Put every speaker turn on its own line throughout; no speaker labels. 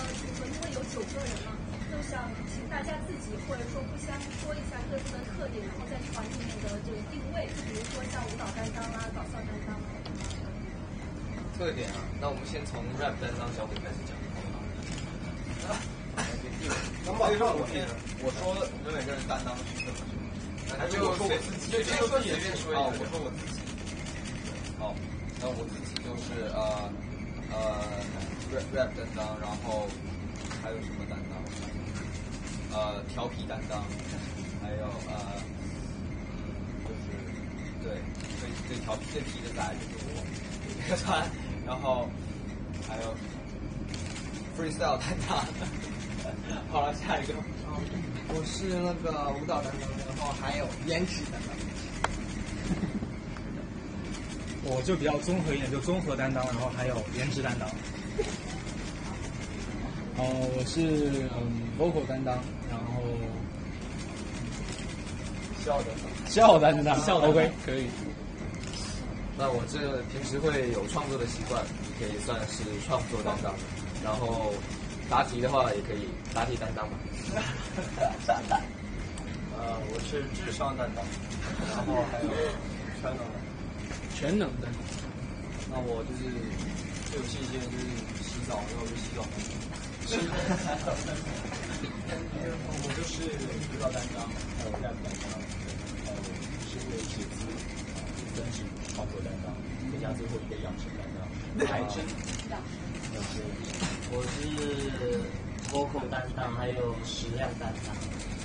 组合，因为有9个人嘛，就想请大家自己或者说互相说一下各自的特点，然后在团里面的这个定位，就比如说像舞蹈担当啊、搞笑担当啊。
特点啊，那我们先从 rap 担当小鬼开始讲，好不好？我说我们每个人担当是什么？那就说我自己，就说随便说一个。我说我自己。好，那我自己就是rap 担当，然后还有什么担当？调皮担当，还有就是对最调皮最皮的仔就是我，然后还有 freestyle 担当。好了，下一个。
我是那个舞蹈担当，然后还有颜值担当。
我就比较综合一点，就综合担当，然后还有颜值担当。我是vocal 担当，然后笑担当 ，OK 可以。
那我这个平时会有创作的习惯，可以算是创作担当。然后答题的话也可以答题担当嘛。
我是智商担当，然后还有
全能担当。
那我就是最有信心的就是洗澡，然后就洗澡。我就是舞蹈担当，还有 rap 担当，还有是会写字，第3是创作担当，再加最后一个养生担当。还真
我是 vocal 担当，还有食量担当。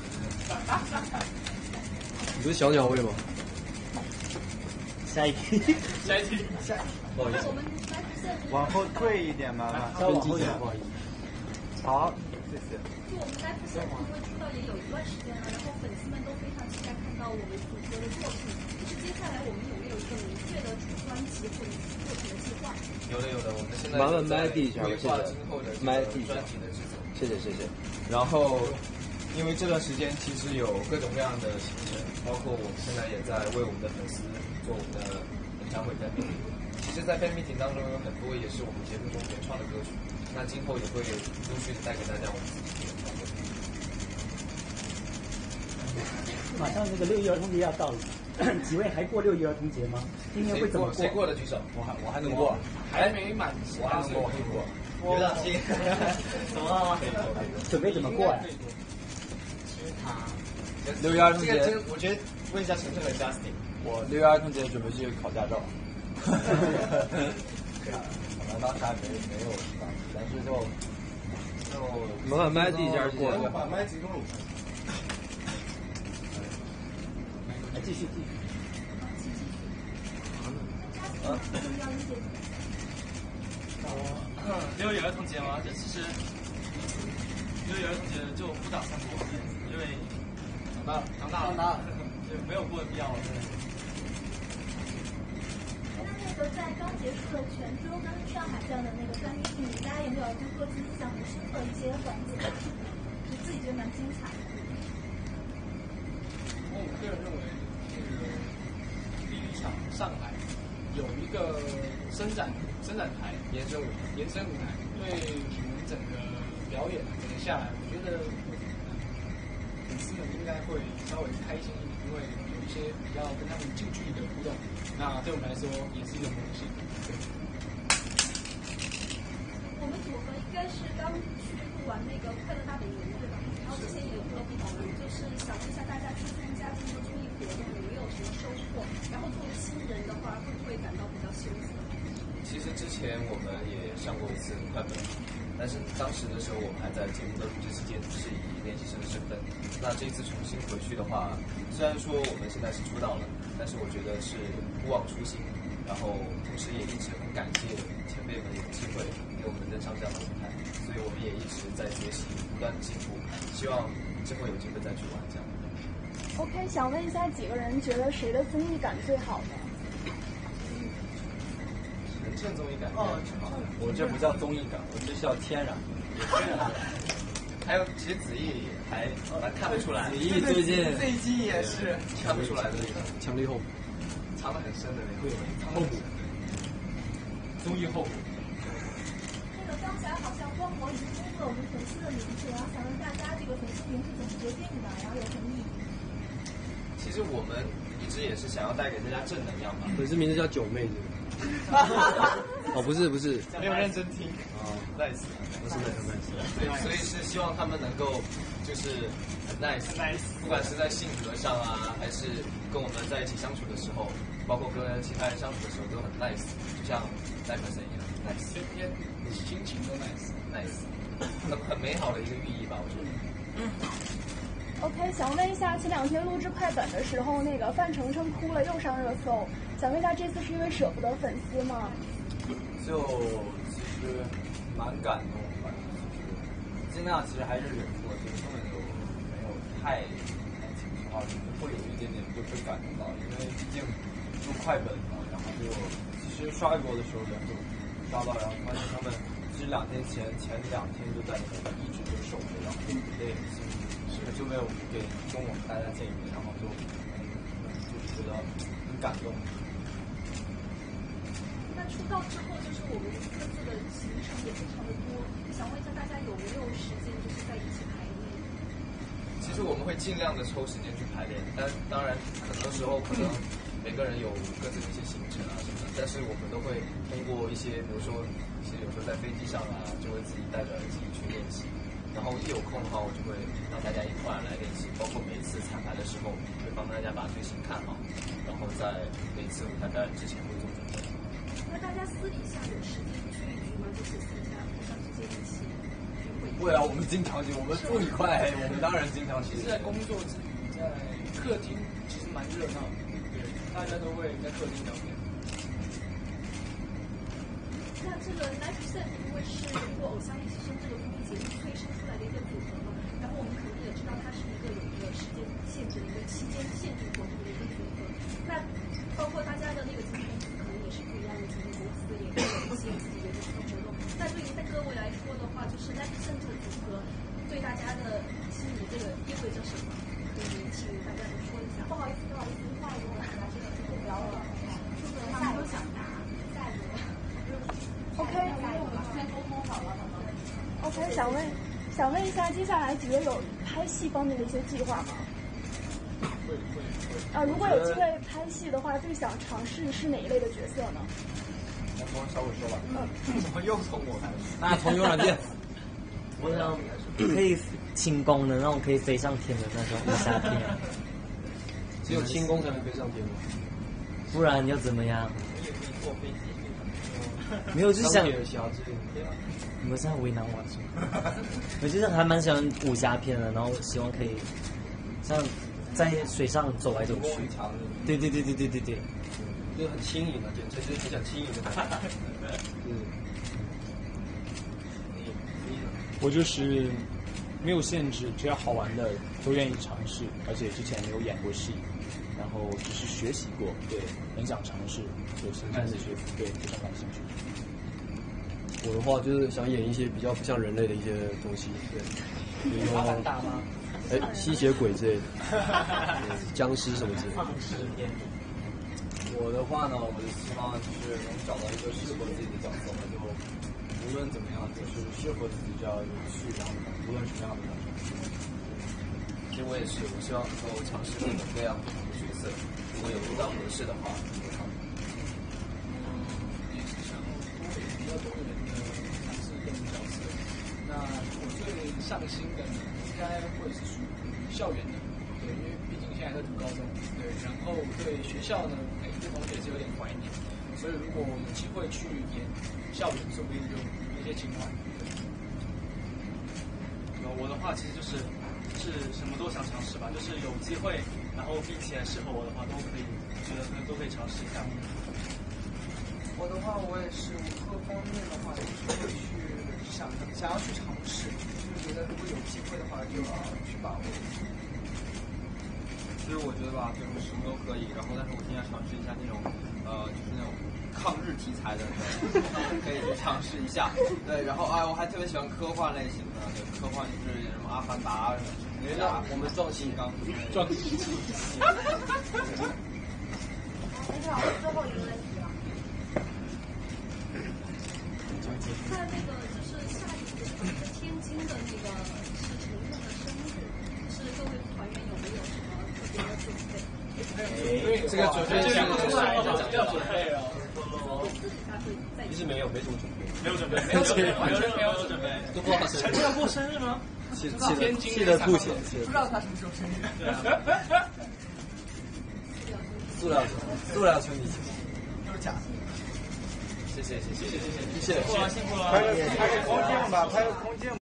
你不是小鸟胃吗？
下一题，
不好意思，
往后退一点嘛，
稍往后点，不好意思。
好，谢谢。
就我们 live set 因为出道也有一段时间了，然后粉丝们都非常期待看到我们组合的作品。就是接下来我们有没有一个明确的出专辑或者作品的计划？
有的，我们现在
麻烦麦递一下，
规划今后的专辑的制作。
谢谢。
然后，因为这段时间其实有各种各样的行程，包括我们现在也在为我们的粉丝做我们的演唱会 fan meeting。其实，在 fan meeting 当中有很多也是我们节目中原创的歌曲，那今后也会陆续的带给大家我们自己的原创歌曲。
马上那个6一儿童节要到了，几位还过6一儿童节吗？今年会怎么过？
谁过的举手？我还能过，
还没满10
我还能过，我可以过。
有点心，怎么了？准备怎么过呀
？6一儿童节，
我觉得问一下晨晨和 Justin，
我6一儿童节准备去考驾照。
可能当时还没有是吧？但是就
麻烦麦递一下，过来。
把麦集中你。
继续。
6一儿童节嘛，这其实6一儿童节就不打算过，因为长大了，就没有过的必要了。
那个在刚结束的泉州跟上海站的那个专题里，大家有没有跟各自印象很深刻一些环节？你自己觉得蛮精彩的。
我个人认为，这个第一场上海有一个伸展台、延伸舞台，对我们整个表演下来，我觉得粉丝们应该会稍微开心一点，因为有一些比较跟他们近距离的互动，那对我们来说也是一个荣幸。
我们组合应该是刚去录完那个《快乐大本营》，对吧？然后之前也有过讨论，就是想问一下大家去参加这个综艺活动有没有什么收获？然后作为新人的话，会不会感到比较羞涩？
其实之前我们也上过一次快本，但是当时的时候我们还在节目的录制期间是以练习生的身份。那这次重新回去的话，虽然说我们现在是出道了，但是我觉得是不忘初心，然后同时也一直很感谢前辈们有机会给我们登上这样的舞台，所以我们也一直在学习，不断的进步，希望之后有机会再去玩这样。
OK， 想问一下几个人觉得谁的综艺感最好呢？
陈综艺感
我这不叫综艺感，我这叫天然。
还有其实子毅还看不出来，
子毅最近
也是看不出来的那个
强力后补，
藏得很深的那个
后补，综艺后补。
那个刚才好像光魔已经公布了我们
的名字，然后想问大家这个粉丝名是怎么决定的，然后有什么意义？
其实我们一直也是想要带给大家正能量嘛。
粉丝名字叫九妹子。哦，不是，
没有认真听。
哦，nice，
不是 nice。
对，所以是希望他们能够就是很 nice，不管是在性格上啊，还是跟我们在一起相处的时候，包括跟其他人相处的时候都很 nice， 就像戴本森一样 nice，
天天心情都 nice，
很美好的一个寓意吧，我觉得。
OK， 想问一下，前2天录制快本的时候，那个范丞丞哭了又上热搜，想问一下，这次是因为舍不得粉丝吗？
就其实蛮感动吧，就是尽量其实还是忍住了，就根本就没有太情绪化，就是会有一点点就被感动到，因为毕竟录快本嘛，然后就其实刷微博的时候人就刷到，然后发现他们其实2天前2天就在那边一直就守着，然后就累了心。就没有给跟我们大家见一面，然后就是觉得很感动。
那出道之后，就是我们各自的行程也非常的多，想问一下大家有没有时间就是在一起排练？
其实我们会尽量的抽时间去排练，但当然很多时候可能每个人有各自的一些行程啊什么的，但是我们都会通过一些，比如说其实有时候在飞机上啊，就会自己戴着耳机去练习。然后一有空的话，我就会让大家一块来练习，包括每一次彩排的时候，会帮大家把队形看好，然后在每次舞台表演之前会做准备。
那大家私底下有时间聚一聚吗？就是私下互相之间一起聚会？
会啊，我们经常聚，我们住一块，我们当然经常聚。
在工作之余，在客厅其实蛮热闹的，对，大家都会在客厅聊天。
那这个 9% 因为是通过《偶像练习生》这个综艺节目催生出来的一个组合嘛，然后我们肯定也知道它是一个有一个时间限制的一个期间限制活动的一个组合。那包括大家的那个经纪公司可能也是不一样的经纪公司，也会有一些自己的一个活动。那对于各位来说的话，就是 9% 这个组合对大家的心里这个意味着什么？可以请大家都说一下。
不好意思，下一个问题吧，这个就不聊了。他们都想答，下一个。
OK，
先沟通好了。
OK， 想问一下，接下来几位有拍戏方面的一些计划吗？会。如果有机会拍戏的话，最想尝试是哪一类的角色呢？
能从小伟说吧。怎么又从我开始？
那从游软件。
我想可以轻功的那种，可以飞上天的那种武侠片。
只有轻功才能飞上天吗？
不然要怎么样？
你也可以坐飞机。
没有，就想你们是在为难我是吗？我就是还蛮喜欢武侠片的，然后希望可以像在水上走来走去。对，
就是很轻盈的，简直很想轻盈的感觉。
我就是没有限制，只要好玩的都愿意尝试，而且之前没有演过戏，然后只是学习过，对，很想尝试，有新鲜的学习，对，非常感兴趣。
我的话就是想演一些比较不像人类的一些东西，对，比如说吸血鬼之类的，僵尸什么之类的。
我的话呢，我就希望就是能找到一个适合自己的角色嘛，就无论怎么样，就是适合自己，只要有趣，然后无论什么样的角色。
其实我也是，我希望能够尝试各种各样不同的角色，如果有遇到合适的话，就尝试。
也是想比较多元的尝试各种角色。那我最上心的呢，应该会是属于校园的，对，因为毕竟现在在读高中，对，然后对学校呢，对同学是有点怀念，所以如果有机会去演校园，说不定就有一些情怀。
我的话其实就是什么都想尝试吧，就是有机会，然后并且适合我的话都可以，我觉得都可以尝试一下。
我的话，我也是各方面的话，就是会去想要去尝试，就是觉得如果有机会的话，就要去把握。
其实我觉得吧，就是什么都可以，然后但是我今天尝试一下那种就是那种抗日题材的，可以去尝试一下。对，然后我还特别喜欢科幻类型的，对，科幻就是什么阿凡达什么。
我们撞新刚，
撞新。
好，最后一个问题了。
在那个就是下雨的天气新的那个是晨晨的生日，是各位团员有没有什么特别的准备？
这个准备是
要准备哦。
其实没怎么准备，
没有准备，没有准备，
都不知道他生日。
要过生日吗？
气得吐血，
不知道他什么时候生日。
塑料球迷
都是假的。
谢谢。
辛苦了，拍个空间吧，拍个空间。